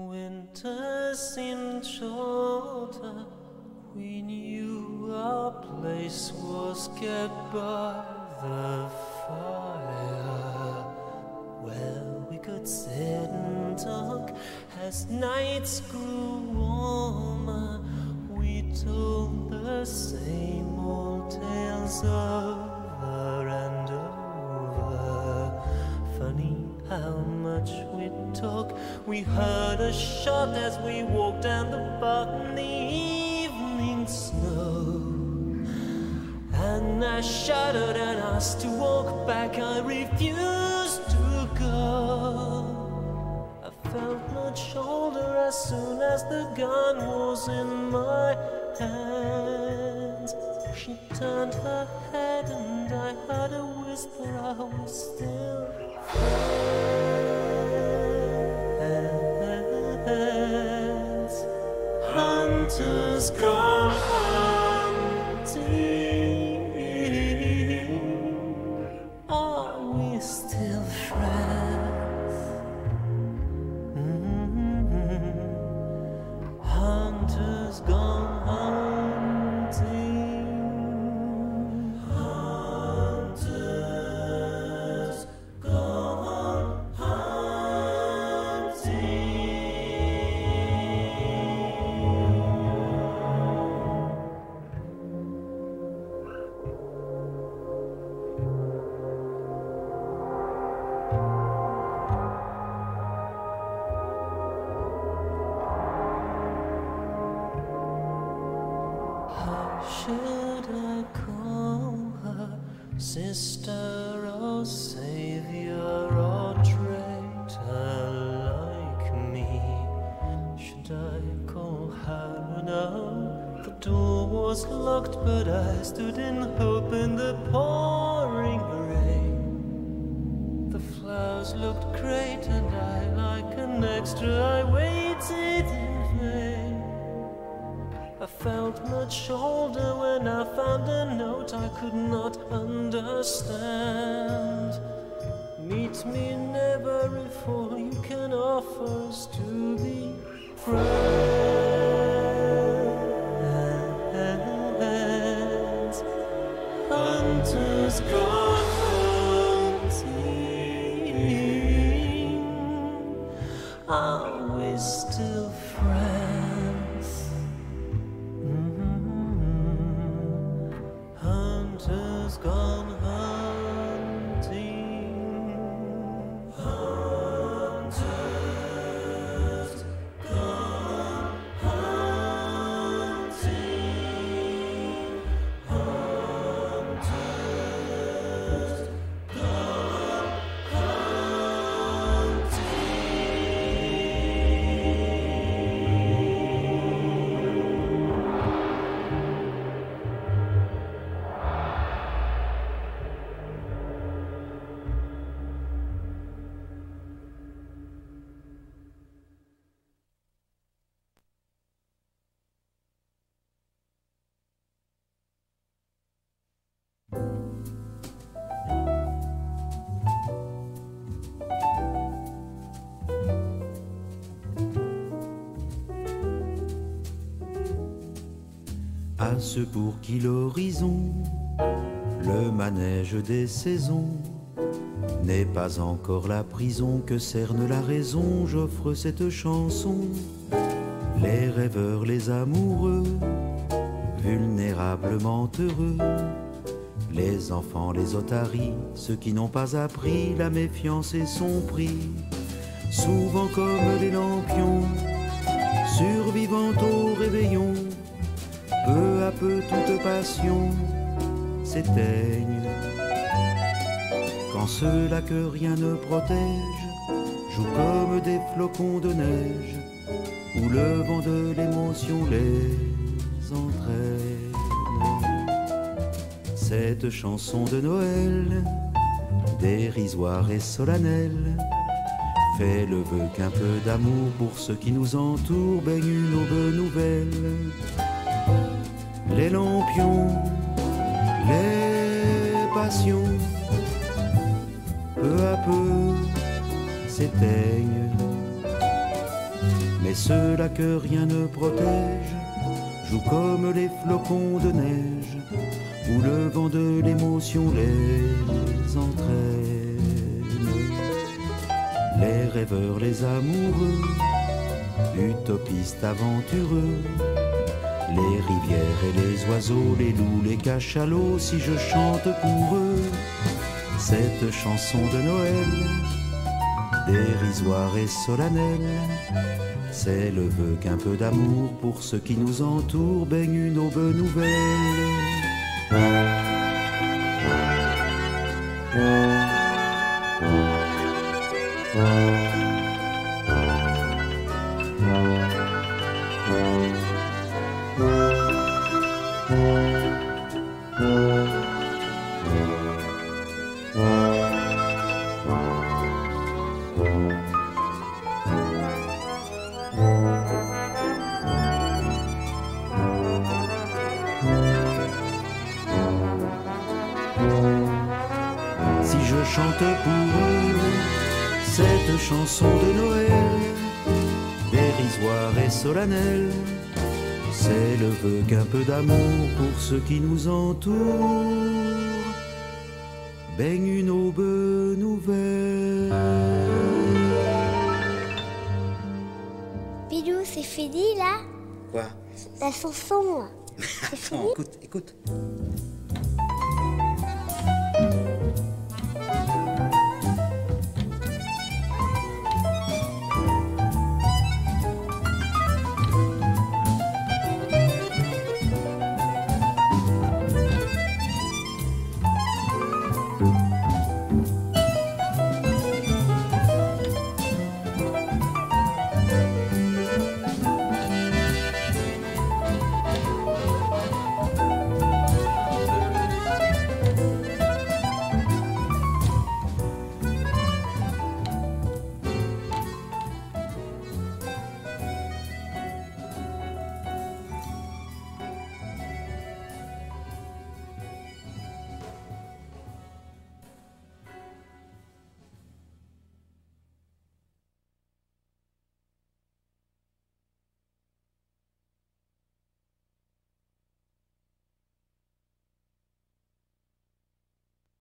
Winter seemed shorter. We knew our place was kept by the fire, where we could sit and talk as nights grew warmer. We told the same old tales over and over. Funny how much we talk. We heard a shot as we walked down the park in the evening snow, and I shuddered and asked to walk back. I refused to go. I felt much older as soon as the gun was in my hands. She turned her head and I heard a whisper, are we still friends? Hunters go hunting. Are we still friends? Hunters gone hunting. Hunters gone hunting. How should I call her? Sister or savior or traitor like me? Should I call her? No, the door was locked, but I stood in hope in the pouring rain. The flowers looked great and I, like an extra, I waited in vain. I felt much older when I found a note I could not understand. Meet me never before you can offer us to be friends. Hunters gone hunting. Are we still friends? Hunters gone hunting. Hunters gone hunting. Hunters gone À ceux pour qui l'horizon, le manège des saisons, n'est pas encore la prison que cerne la raison, j'offre cette chanson. Les rêveurs, les amoureux, vulnérablement heureux, les enfants, les otaries, ceux qui n'ont pas appris la méfiance et son prix, souvent comme les lampions, survivant au réveillon. Peu à peu toute passion s'éteigne, quand ceux-là que rien ne protège jouent comme des flocons de neige, où le vent de l'émotion les entraîne. Cette chanson de Noël, dérisoire et solennelle, fait le vœu qu'un peu d'amour pour ceux qui nous entourent baigne une aube nouvelle. Les lampions, les passions, peu à peu s'éteignent. et ceux-là que rien ne protège jouent comme les flocons de neige où le vent de l'émotion les entraîne. Les rêveurs, les amoureux, utopistes aventureux, les rivières et les oiseaux, les loups, les cachalots, si je chante pour eux cette chanson de Noël, dérisoire et solennelle, c'est le vœu qu'un peu d'amour pour ceux qui nous entourent baigne une aube nouvelle. Si je chante pour eux cette chanson de Noël, dérisoire et solennelle, c'est le vœu qu'un peu d'amour pour ceux qui nous entourent baigne une aube nouvelle. Pilou, c'est fini là? Quoi? La chanson. C'est fini? Non, écoute.